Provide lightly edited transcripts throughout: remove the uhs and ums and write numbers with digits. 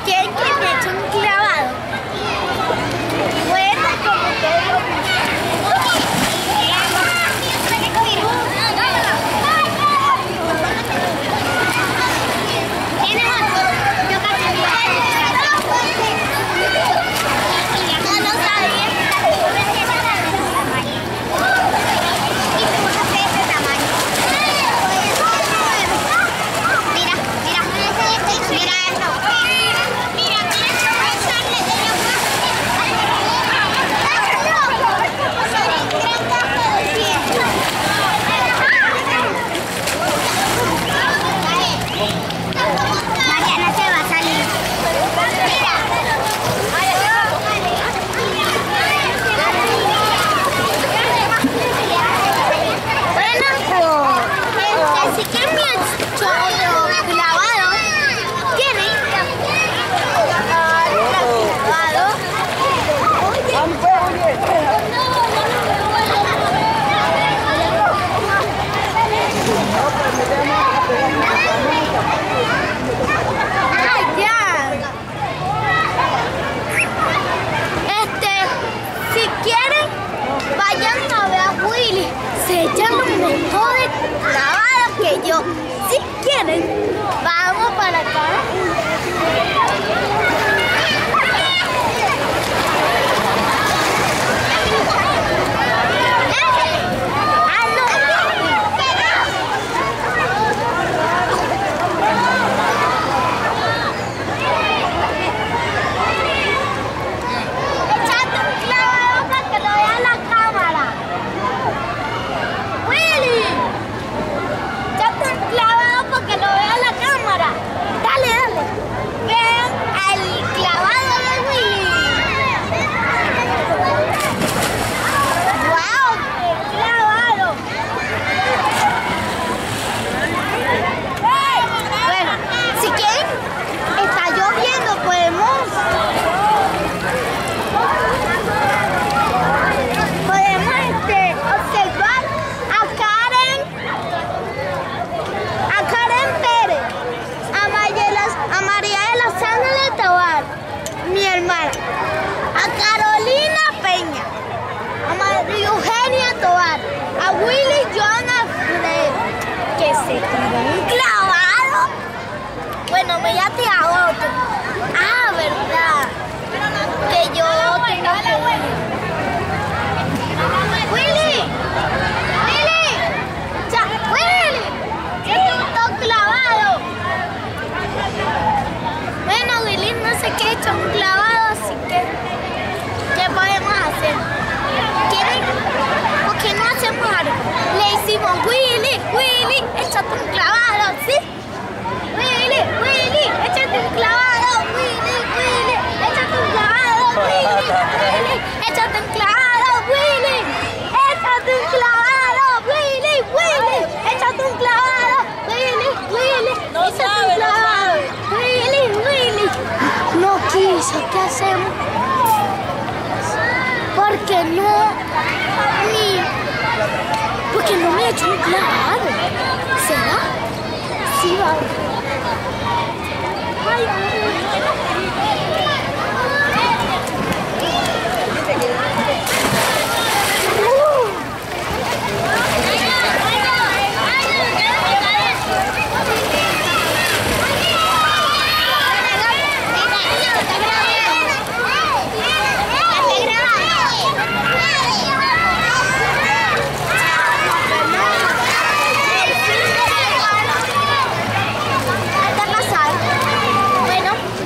quieren que me eche un clavado. Bueno, como todo. Si quieren, vamos para acá. ¿Un clavado? Bueno, me ya te hago otro. Ah, verdad. Que yo tengo que... ¡Willy! ¡Willy! ¡Willy! ¡Esto clavado! Bueno, Willy no sé qué he hecho un clavado, así que... ¿Qué podemos hacer? ¿Quieren? ¿Por qué no hacemos algo? Le hicimos Willy, Willy, échate un clavado, ¿sí? Willy, Willy, échate un clavado, Willy, Willy, échate un clavado, Willy, Willy, échate un clavado, Willy, échate un clavado, Willy, Willy, échate un clavado, Willy, Willy, échate un clavado, Willy, Willy. No quiso, ¿qué hacemos? Porque no, porque no me he hecho un clavado. ¿Será? Sí, va. Ay, bueno,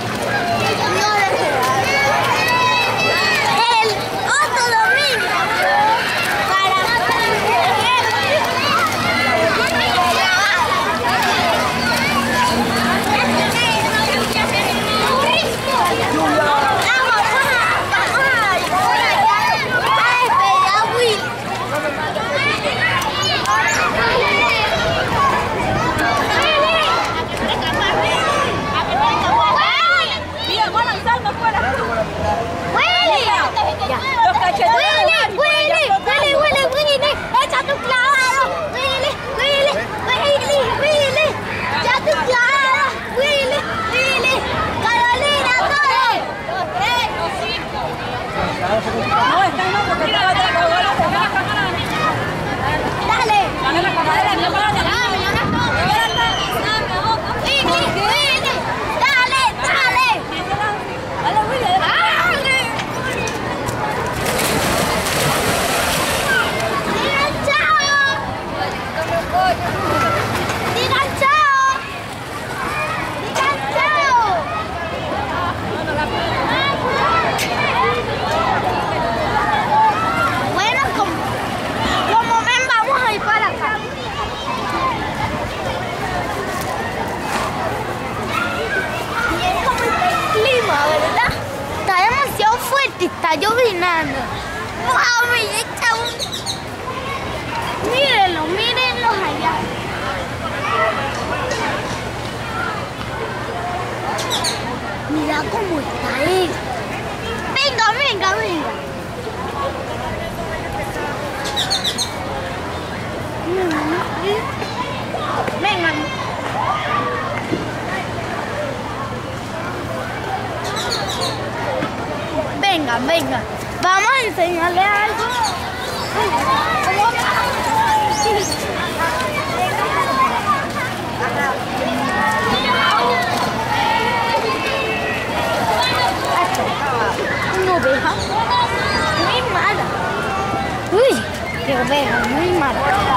está llovinando. ¡Mami! Mírenlo, mírenlos allá. Mira cómo está él. Venga, venga, venga. Vengan. Vengan, vengan. Vamos a enseñarle algo. Una oveja muy mala. Uy, qué oveja muy mala.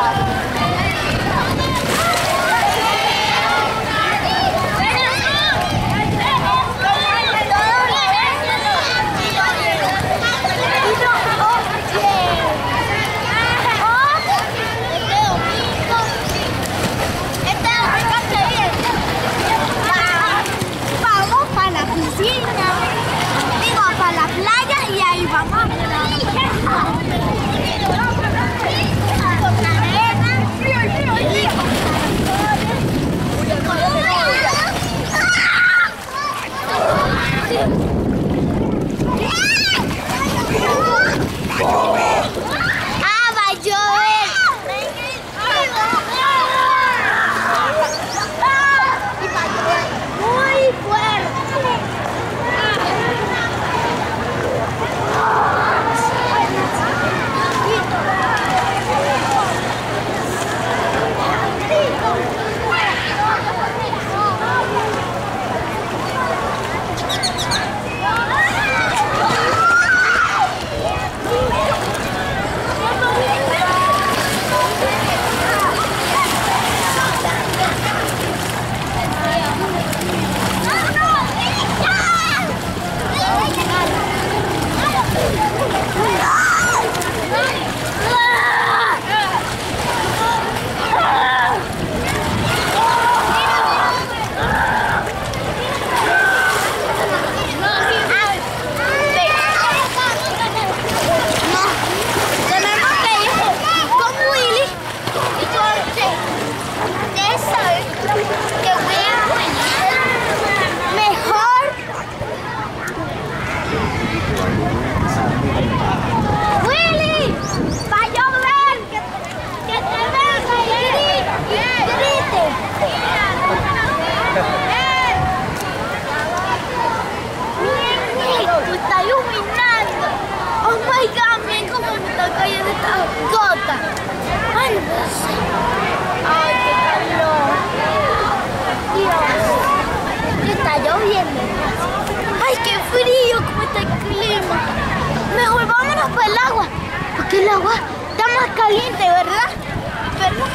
El agua está más caliente, ¿verdad? ¿Verdad?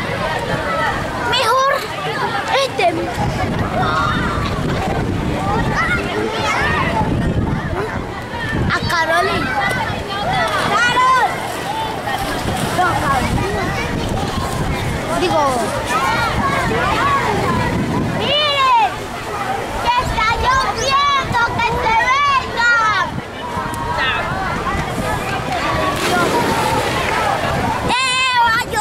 Mejor a Carolina. ¡Carol! No, Carolina. Digo... ¡Miren! ¡Que está lloviendo! ¡Que se vengan!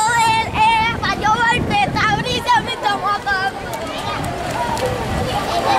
Va a llover, peta, brisa, me está matando.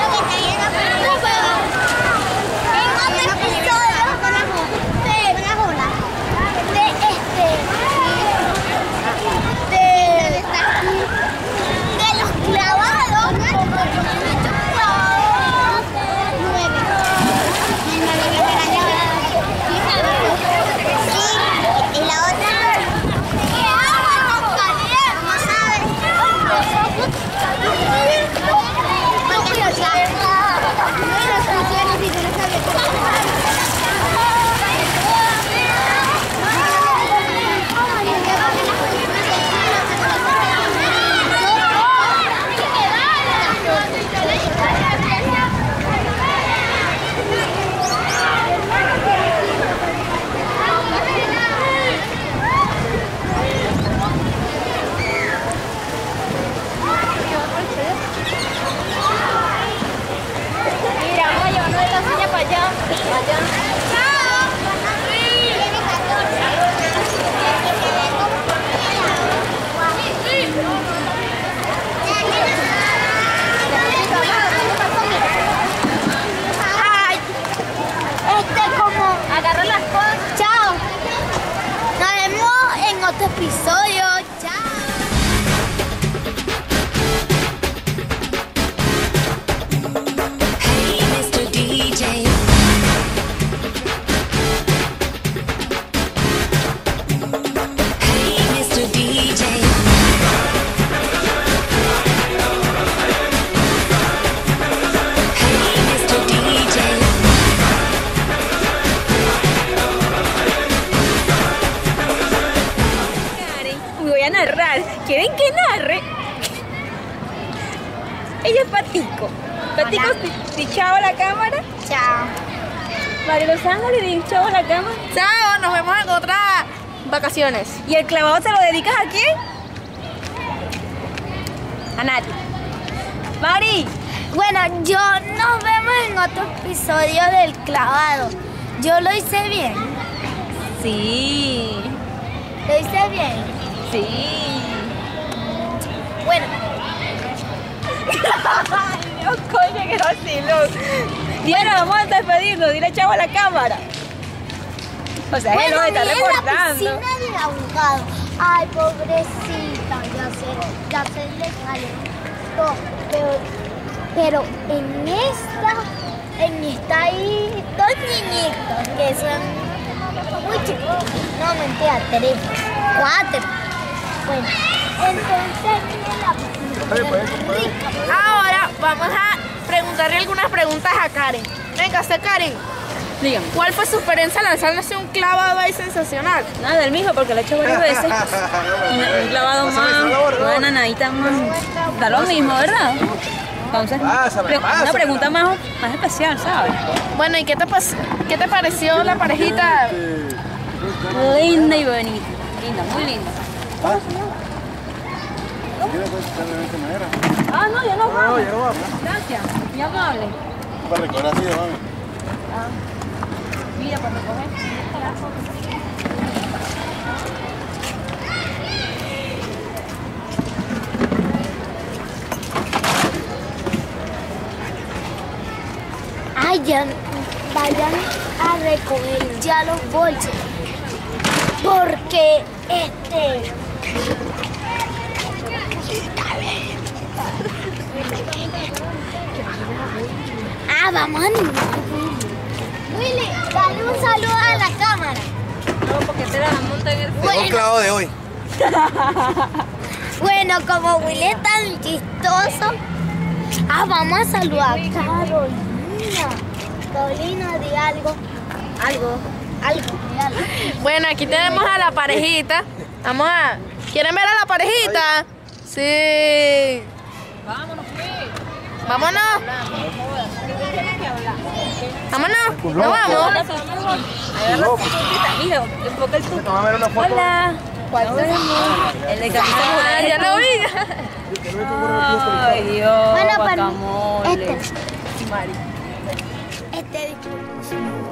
Petico. Petico, di chao a la cámara. Chao. María Los Ángeles, di chao a la cámara. Chao, nos vemos en otras vacaciones. ¿Y el clavado se lo dedicas a quién? A nadie. Mari. Bueno, nos vemos en otro episodio del clavado. Yo lo hice bien. Sí. ¿Lo hice bien? Sí. Bueno. Ay, Dios, coño, que vacilón. Diana, vamos a despedirnos. Dile chao a la cámara. O sea, él lo está miren la reportando. piscina del abogado. Ay, pobrecita, ya se le calentó. Pero en esta hay dos niñitos que son muy chicos. No, mentira, 3, 4. Bueno, entonces miren la piscina rica. Ahora vamos a preguntarle algunas preguntas a Karen. Venga, Karen. Dígame. ¿Cuál fue su experiencia lanzándose un clavado ahí sensacional? Nada, el mijo, porque lo he hecho varias veces. Un clavado más, una nanadita más. Da lo mismo, ¿verdad? Entonces, una pregunta más especial, ¿sabes? Bueno, ¿y qué te pareció la parejita? Linda y bonita. Linda, muy linda. Ah, no, ya no vamos. Gracias, muy amable. Para recoger así, mami. Mira, para recoger. Ay, ya vayan a recoger ya los bolsos. Porque vamos a Willy, dale un saludo a la cámara. No, porque te la monta en el Bueno. Un clavo de hoy. Bueno, como Willy es tan chistoso, vamos a saludar a Carolina. Carolina, di algo. Di algo. Bueno, aquí tenemos a la parejita. ¿Quieren ver a la parejita? Sí. Vámonos, pues. Vámonos. Vámonos. Nos vamos. Mira, enfoca el tuyo. Vamos a ver una foto. Hola. ¿Cuál el de camisa morada. Ya lo vi. Ay, Dios. Bueno, guacamole. disculpe.